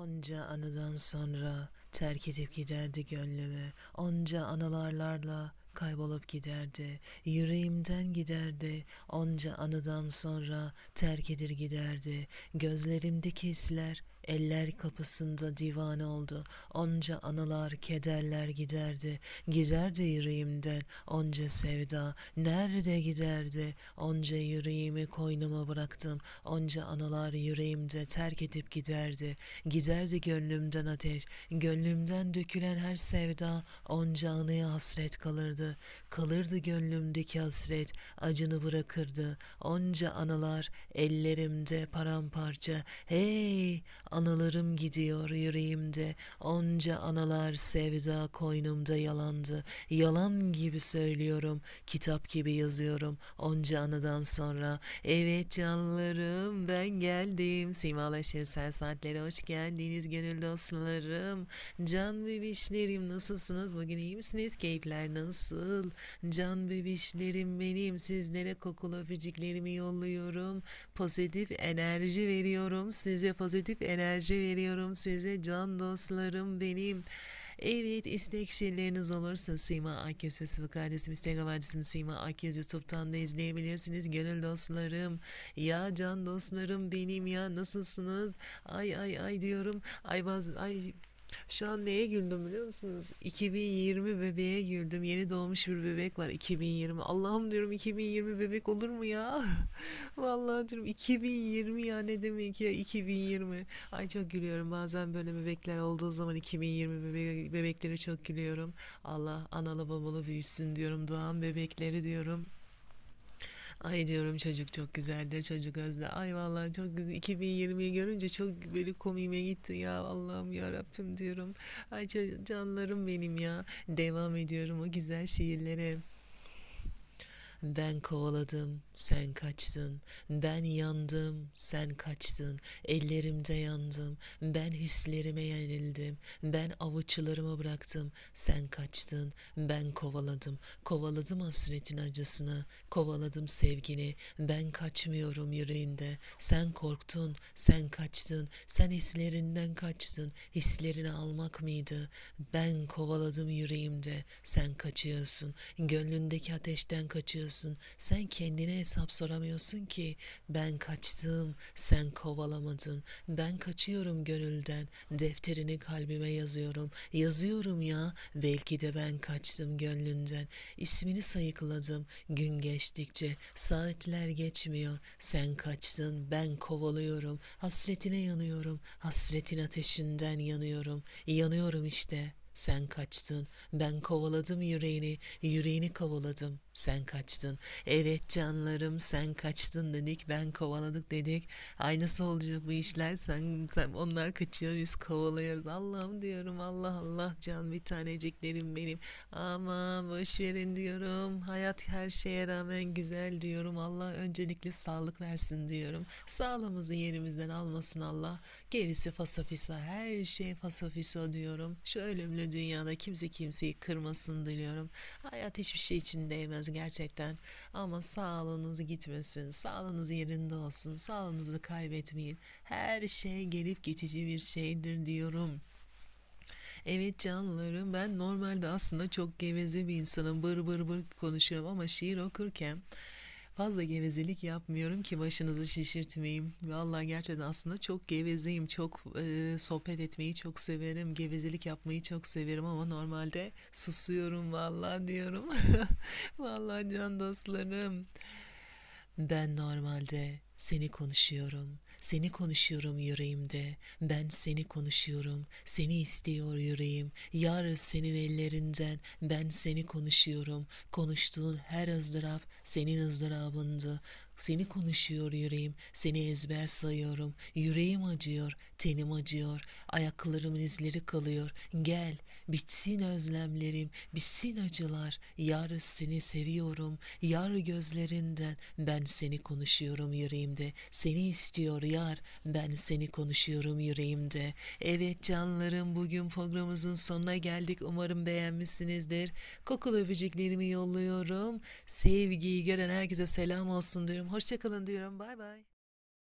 Onca anıdan sonra terk edip giderdi gönlümü. Onca anılarla kaybolup giderdi. Yüreğimden giderdi. Onca anıdan sonra terk edir giderdi. Gözlerimdeki hisler eller kapısında divane oldu. Onca anılar, kederler giderdi. Giderdi yüreğimden onca sevda. Nerede giderdi? Onca yüreğimi koynuma bıraktım. Onca anılar yüreğimde terk edip giderdi. Giderdi gönlümden ateş, gönlümden dökülen her sevda onca anıya hasret kalırdı. Kalırdı gönlümdeki hasret, acını bırakırdı. Onca anılar ellerimde paramparça. Hey, anılarım gidiyor yüreğimde. Onca anılar sevda koynumda yalandı. Yalan gibi söylüyorum, kitap gibi yazıyorum. Onca anıdan sonra. Evet canlarım, ben geldim. Simalaşır sen saatlere hoş geldiniz gönül dostlarım. Can bebişlerim nasılsınız? Bugün iyi misiniz? Keyifler nasıl? Can bebişlerim benim, sizlere kokulu öpücüklerimi yolluyorum. Pozitif enerji veriyorum. Size pozitif enerji veriyorum. Size can dostlarım benim. Evet, istek şiirleriniz olursa Sima Akyüz Facebook adresim, Instagram adresim Sima Akyüz, YouTube'dan da izleyebilirsiniz gönül dostlarım. Ya can dostlarım benim, ya nasılsınız? Ay ay ay diyorum. Ay, şu an neye güldüm biliyor musunuz? 2020 bebeğe güldüm. Yeni doğmuş bir bebek var, 2020. Allah'ım diyorum, 2020 bebek olur mu ya? Vallahi diyorum 2020, ya ne demek ya 2020. Ay çok gülüyorum bazen böyle bebekler olduğu zaman, 2020 bebekleri çok gülüyorum. Allah analı babalı büyüsün diyorum, doğan bebekleri diyorum. Ay diyorum, çocuk çok güzeldir, çocuk özle. Ay vallahi çok güzel. 2020'yi görünce çok böyle komiğime gitti ya, Allah'ım ya Rabbim diyorum. Ay canlarım benim ya. Devam ediyorum o güzel şiirlere. Ben kovaladım, sen kaçtın. Ben yandım, sen kaçtın. Ellerimde yandım. Ben hislerime yenildim. Ben avuçlarıma bıraktım, sen kaçtın. Ben kovaladım. Kovaladım hasretin acısını. Kovaladım sevgini. Ben kaçmıyorum yüreğinde. Sen korktun, sen kaçtın. Sen hislerinden kaçtın. Hislerini almak mıydı? Ben kovaladım yüreğimde. Sen kaçıyorsun. Gönlündeki ateşten kaçıyorsun. Sen kendine hesap soramıyorsun ki. Ben kaçtım, sen kovalamadın. Ben kaçıyorum gönülden. Defterini kalbime yazıyorum. Yazıyorum ya. Belki de ben kaçtım gönlünden. İsmini sayıkladım. Gün geçtikçe saatler geçmiyor. Sen kaçtın, ben kovalıyorum. Hasretine yanıyorum. Hasretin ateşinden yanıyorum. Yanıyorum işte. Sen kaçtın, ben kovaladım yüreğini, yüreğini kovaladım, sen kaçtın. Evet canlarım, sen kaçtın dedik, ben kovaladık dedik. Ay nasıl olacak bu işler? Sen onlar kaçıyor, biz kovalıyoruz. Allah'ım diyorum, Allah Allah, can bir taneciklerim benim. Aman boş verin diyorum. Hayat her şeye rağmen güzel diyorum. Allah öncelikle sağlık versin diyorum. Sağlığımızı yerimizden almasın Allah. Gerisi fasafisa, her şey fasafisa diyorum. Şu ölümlü dünyada kimse kimseyi kırmasın diliyorum. Hayat hiçbir şey için değmez gerçekten. Ama sağlığınız gitmesin, sağlığınız yerinde olsun, sağlığınızı kaybetmeyin. Her şey gelip geçici bir şeydir diyorum. Evet canlarım, ben normalde aslında çok geveze bir insanım. Bır bır bır konuşuyorum ama şiir okurken fazla gevezelik yapmıyorum ki başınızı şişirtmeyeyim. Vallahi gerçekten aslında çok gevezeyim. Çok sohbet etmeyi çok severim. Gevezelik yapmayı çok severim ama normalde susuyorum vallahi diyorum. Vallahi can dostlarım. Ben normalde seni konuşuyorum. Seni konuşuyorum yüreğimde. Ben seni konuşuyorum. Seni istiyor yüreğim. Yar senin ellerinden ben seni konuşuyorum. Konuştuğun her ızdırap senin ızdırabındı. Seni konuşuyor yüreğim. Seni ezber sayıyorum. Yüreğim acıyor. Tenim acıyor. Ayaklarımın izleri kalıyor. Gel. Bitsin özlemlerim. Bitsin acılar. Yar seni seviyorum. Yar gözlerinden ben seni konuşuyorum yüreğimde. Seni istiyor yar, ben seni konuşuyorum yüreğimde. Evet canlarım, bugün programımızın sonuna geldik. Umarım beğenmişsinizdir. Kokulu öpücüklerimi yolluyorum. Sevgiyi gören herkese selam olsun diyorum. Hoşçakalın diyorum. Bay bay.